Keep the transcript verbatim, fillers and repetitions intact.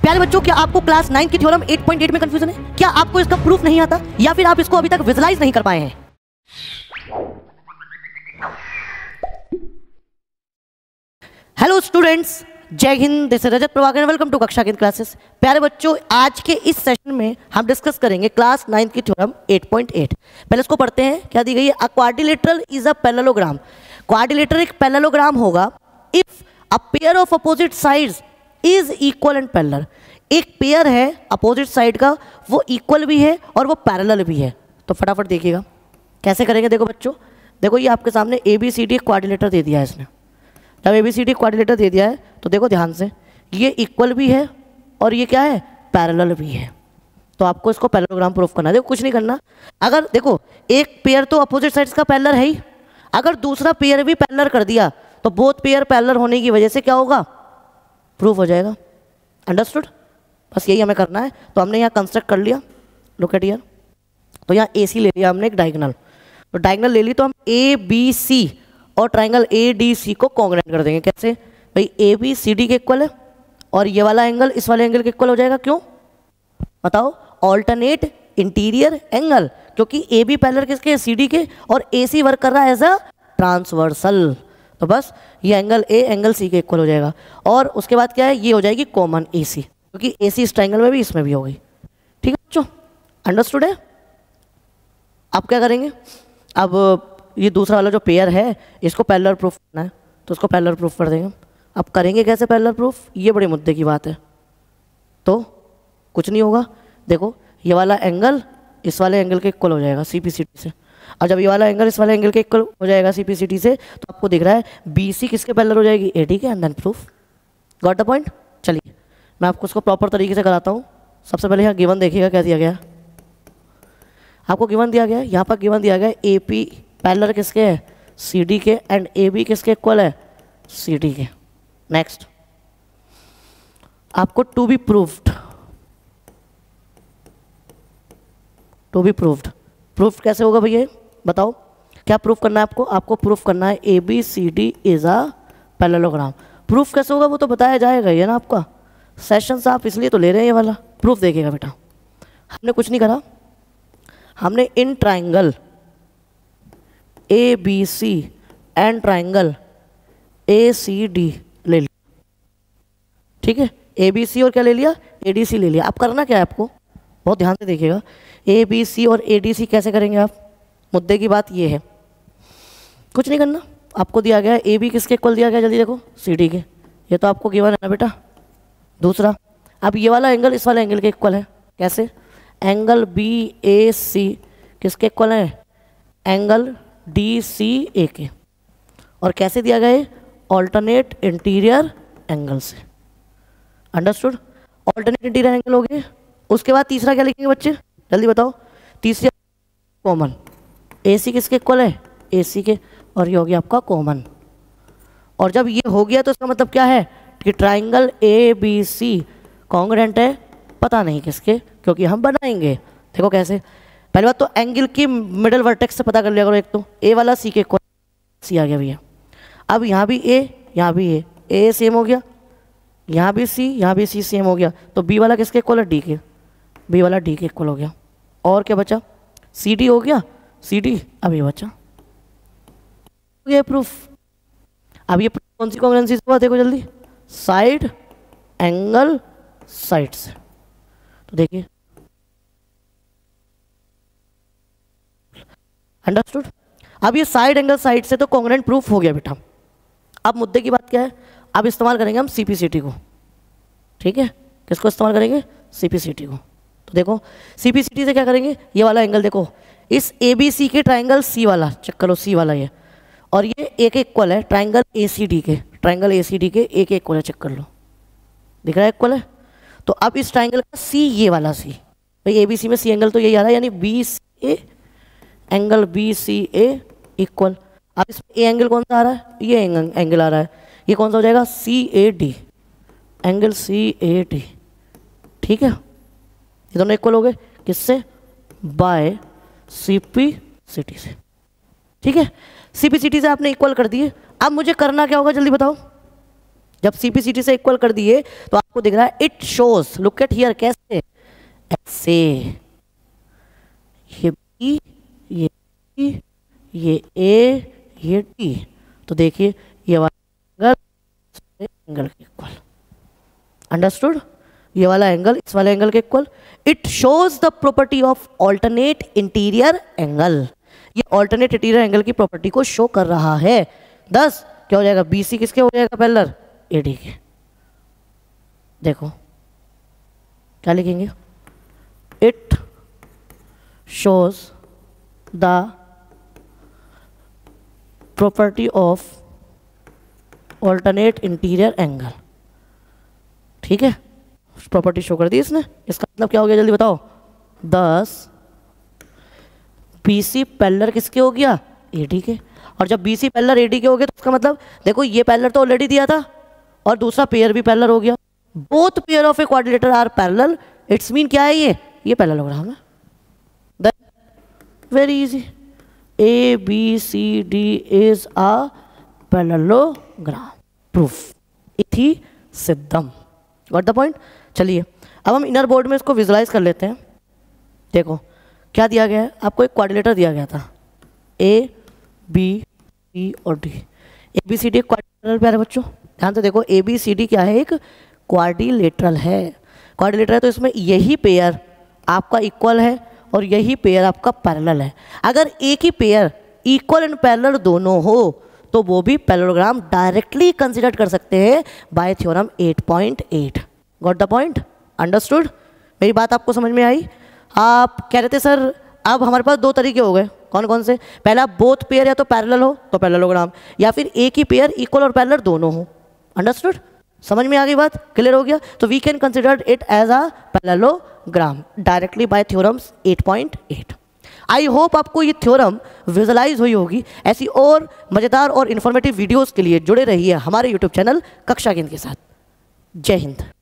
प्यारे बच्चों, क्या आपको क्लास नाइन की थ्योरम एट पॉइंट एट में कंफ्यूजन है? क्या आपको इसका प्रूफ नहीं आता, या फिर आप इसको अभी तक विजुलाइज नहीं कर पाए हैं? हेलो स्टूडेंट्स, जय हिंद। This is Rajat Prabhakar, welcome to Kaksha Kendra classes. प्यारे बच्चों, आज के इस सेशन में हम डिस्कस करेंगे क्लास नाइन की थ्योरम एट पॉइंट एट। पहले इसको पढ़ते हैं। क्या दी गई है? A quadrilateral is a parallelogram. Quadrilateral एक पैरेललोग्राम होगा if a pair of opposite sides is equal and parallel. एक पेयर है अपोजिट साइड का, वो इक्वल भी है और वो पैरेलल भी है। तो फटाफट देखिएगा कैसे करेंगे। देखो बच्चों, देखो ये आपके सामने A B C D quadrilateral दे दिया है इसने। जब A B C D quadrilateral दे दिया है तो देखो ध्यान से, ये इक्वल भी है और ये क्या है, पैरेलल भी है। तो आपको इसको पैरेललोग्राम प्रूफ करना है। देखो कुछ नहीं करना। अगर देखो एक पेयर तो अपोजिट साइड्स का पैरेलल है ही, अगर दूसरा पेयर भी पैरेलल कर दिया तो बोथ पेयर पैरेलल होने की वजह से क्या होगा, प्रूफ हो जाएगा। अंडरस्टूड? बस यही हमें करना है। तो हमने यहाँ कंस्ट्रक्ट कर लिया। Look at here. तो यहाँ ए सी ले लिया हमने एक डायगोनल। तो डायगोनल ले ली तो हम ए बी सी और ट्राइंगल ए डी सी को कॉन्ग्रुएंट कर देंगे। कैसे भाई? ए बी सी डी के इक्वल है और ये वाला एंगल इस वाले एंगल के इक्वल हो जाएगा। क्यों बताओ? ऑल्टरनेट इंटीरियर एंगल, क्योंकि ए बी पैरेलल किसके, सी डी के, और ए सी वर्क कर रहा है एज अ ट्रांसवर्सल। तो बस ये एंगल ए एंगल सी के इक्वल हो जाएगा। और उसके बाद क्या है, ये हो जाएगी कॉमन ए सी, क्योंकि ए सी इस ट्राइंगल में भी इसमें भी हो गई। ठीक है बच्चों, अंडरस्टूड है? आप क्या करेंगे? अब ये दूसरा वाला जो पेयर है इसको पैरेलल प्रूफ करना है, तो उसको पैरेलल प्रूफ कर देंगे। अब करेंगे कैसे पैरेलल प्रूफ, ये बड़े मुद्दे की बात है। तो कुछ नहीं होगा। देखो ये वाला एंगल इस वाले एंगल के इक्वल हो जाएगा सी पी सी टी से, और जब ये वाला एंगल इस वाले एंगल के इक्वल हो जाएगा सी पी सी टी से, तो आपको दिख रहा है बी सी किसके पैरेलल हो जाएगी, ए डी के। And then proof. Got the point? चलिए मैं आपको उसको प्रॉपर तरीके से कराता हूँ। सबसे पहले यहाँ गिवन देखिएगा क्या दिया गया। आपको गिवन दिया गया है, यहाँ पर गिवन दिया गया है ए पी पैरेलल किसके है, सी डी के, एंड ए बी किसके इक्वल है, सी डी के। नेक्स्ट आपको to be proved, to be proved. Proof कैसे होगा भैया बताओ? क्या प्रूफ करना है आपको? आपको प्रूफ करना है A B C D is a parallelogram. Proof कैसे होगा वो तो बताया जाएगा ये ना आपका। सेशंस आप इसलिए तो ले रहे हैं ये वाला। प्रूफ देखिएगा बेटा, हमने कुछ नहीं करा। हमने in triangle A B C and triangle A C D ले लिया। ठीक है, ए बी सी और क्या ले लिया, ए डी सी ले लिया। अब करना क्या है आपको, बहुत ध्यान से देखिएगा। ए बी सी और ए डी सी कैसे करेंगे आप? मुद्दे की बात ये है, कुछ नहीं करना। आपको दिया गया है ए बी किसके इक्वल दिया गया, जल्दी देखो, सी डी के। ये तो आपको गिवन है ना बेटा। दूसरा, अब ये वाला एंगल इस वाले एंगल के इक्वल है। कैसे? एंगल बी ए सी किसके इक्वल है, एंगल डी सी ए के। और कैसे दिया गया है, ऑल्टरनेट इंटीरियर एंगल से। अंडरस्टूड? ऑल्टरनेट इंटीरियर एंगल हो गए। उसके बाद तीसरा क्या लिखेंगे बच्चे, जल्दी बताओ? तीसरा कॉमन। ए सी किसके इक्वल है, ए सी के, और ये हो गया आपका कॉमन। और जब ये हो गया तो इसका मतलब क्या है कि triangle A B C congruent है, पता नहीं किसके, क्योंकि हम बनाएंगे। देखो कैसे, पहली बात तो एंगल की मिडल वर्टेक्स से पता कर लिया करो। एक तो ए वाला सी के इक्वल, सी आ गया भैया। अब यहाँ भी ए, यहाँ भी ए, ए सेम हो गया, यहाँ भी सी, यहाँ भी सी सेम हो गया। तो बी वाला किसके इक्वल है, डी के। बी वाला डी के इक्वल हो गया। और क्या बचा, सी डी हो गया, सी डी। अब ये बचा ये प्रूफ। अब ये कौन सी कॉन्ग्रुएंसी से हुआ, देखो जल्दी, साइड एंगल साइड से। तो देखिए, अंडरस्टूड? अब ये साइड एंगल साइड से तो कॉन्ग्रुएंट प्रूफ हो गया बेटा। अब मुद्दे की बात क्या है, अब इस्तेमाल करेंगे हम सी पी सी टी को। ठीक है, किसको इस्तेमाल करेंगे, सी पी सी टी को। तो देखो सी पी सी टी से क्या करेंगे, ये वाला एंगल देखो, इस ए बी सी के ट्राइंगल सी वाला चेक करो, सी वाला ये, और ये एक इक्वल है ट्राइंगल ए सी डी के। ट्राइंगल ए सी डी के एक इक्वल है, चेक कर लो, दिख रहा है इक्वल है। तो अब इस ट्राइंगल का सी, ये वाला सी, भाई ए बी सी में सी एंगल तो यही आ रहा है, यानी B C A, angle B C A equal. अब इसमें ए एंगल कौन सा आ रहा है, ये एंगल आ रहा है, ये कौन सा हो जाएगा, C A D, angle C A D. ठीक है, ये दोनों इक्वल हो गए किससे, by C P C T से। ठीक है, सी पी सी टी से आपने इक्वल कर दिए। अब मुझे करना क्या होगा, जल्दी बताओ? जब सीपीसीटी से इक्वल कर दिए तो आपको दिख रहा है it shows, look at here, कैसे, ऐसे, ये बी, ये बी, ये ए, ये टी, तो देखिए ये वाला एंगल एंगल के इक्वल, अंडरस्टूड, ये वाला एंगल इस वाले एंगल के equal. It shows the property of alternate interior angle, ये ऑल्टरनेट इंटीरियर एंगल की प्रॉपर्टी को शो कर रहा है। दस क्या हो जाएगा, बीसी किसके हो जाएगा, पैरेलल एडी के। देखो क्या लिखेंगे, it shows the property of alternate interior angle, ठीक है, प्रॉपर्टी शो कर दी इसने। इसका मतलब क्या हो गया, जल्दी बताओ, दस बीसी पैरेलल किसके हो गया, एडी के। और जब बीसी पैरेलल एडी के हो गया तो उसका मतलब देखो ये पैरेलल तो ऑलरेडी दिया था और दूसरा पेयर भी पैरेलल हो गया। Both pair of a quadrilateral are parallel, its mean क्या है, ये ये पैरेललोग्राम है। Then very easy, A B C D is a parallelogram, proof इति सिद्धम। Got the point. चलिए अब हम इनर बोर्ड में इसको विजुलाइज कर लेते हैं। देखो क्या दिया गया है, आपको एक क्वाड्रिलेटर दिया गया था, ए बी सी और D. A B C D एक क्वाड्रिलेटरल प्यारे बच्चों, ध्यान से देखो, ए बी सी डी क्या है, एक क्वाड्रिलेटरल है। क्वाड्रिलेटरल है तो इसमें यही पेयर आपका इक्वल है और यही पेयर आपका पैरेलल है। अगर एक ही पेयर इक्वल एंड पैरेलल दोनों हो तो वो भी पैरेललोग्राम डायरेक्टली कंसिडर कर सकते हैं by theorem eight point eight. Got the point, understood, मेरी बात आपको समझ में आई। आप कह रहे थे सर अब हमारे पास दो तरीके हो गए, कौन कौन से, पहला बोथ पेयर या तो पैरेलल हो तो पैरेललोग्राम, या फिर एक ही पेयर इक्वल और पैरेलल दोनों हो। अंडरस्टूड, समझ में आ गई बात, क्लियर हो गया। तो we can consider it as a parallelogram directly by theorems eight point eight. I hope आपको ये थ्योरम विजुलाइज हुई होगी। ऐसी और मज़ेदार और इन्फॉर्मेटिव वीडियोस के लिए जुड़े रहिए हमारे यूट्यूब चैनल कक्षा केंद्र के साथ। जय हिंद।